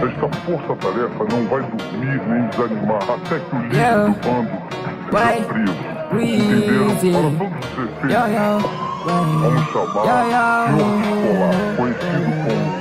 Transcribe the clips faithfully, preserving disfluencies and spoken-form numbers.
Esta força-tarefa não vai dormir nem desanimar até que o líder yeah. do bando seja preso. Entenderam? Para todos ser feitos, yeah, yeah. vamos chamar yeah, yeah. de um escolar conhecido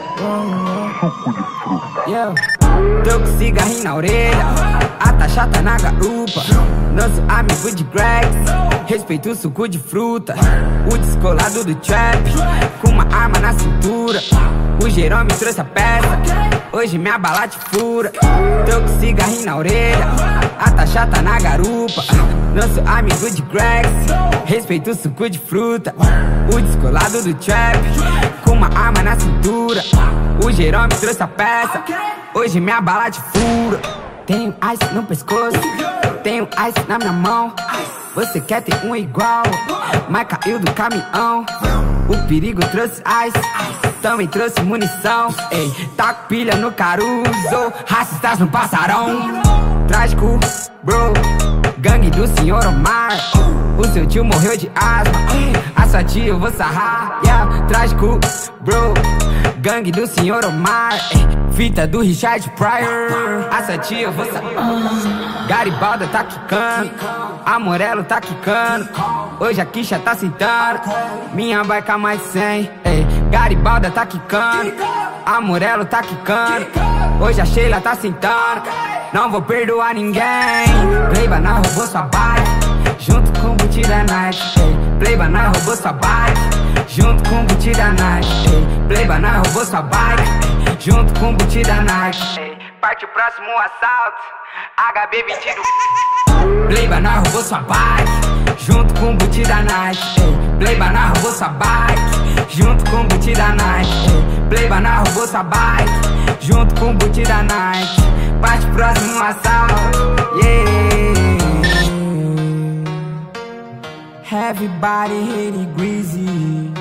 como Suco de Fruta. Yeah. Tô com cigarrinho na orelha, a tá chata na garupa. Nosso amigo de Greezy, respeito o suco de fruta. O descolado do trap, com uma arma na cintura. O Jerome trouxe a peça, hoje minha bala te fura. Tô com cigarrinho na orelha, a tá chata na garupa. Nosso amigo de Greezy, respeito o suco de fruta. O descolado do trap, com uma arma na cintura. O Jerome trouxe a peça, hoje minha bala te fura. Tenho ice no pescoço, tenho ice na minha mão. Você quer ter um igual, mas caiu do caminhão. O perigo trouxe ice, também trouxe munição. Ei, tá com pilha no caruso, racistas no passarão. Trágico, bro, gangue do senhor Omar. O seu tio morreu de asma, a sua tia eu vou sarrar. Yeah, trágico, bro, gangue do senhor Omar. Fita do Richard Pryor, a sua tia eu vou sarrar. Garibalda tá quicando, Amorelo tá quicando. Hoje a quicha tá sentando, minha baica mais cem. Ei, Garibalda tá quicando, Amorelo tá quicando. Hoje a Sheila tá sentando, não vou perdoar ninguém. Playbanana roubou sua bike, junto com o boot da Nike. Playbanana roubou sua bike, junto com o boot da Nike. Playbanana roubou sua bike, junto com o boot da Nike. Parte o próximo assalto, H B vinte e dois. Playbanana roubou sua bike, junto com o boot da Nike. Playbanana roubou sua bike, junto com o boot da Nike. Playbanana roubou sua bike, junto com o boot da Nike. Parte o próximo assalto, yeah. Everybody hate Greezy.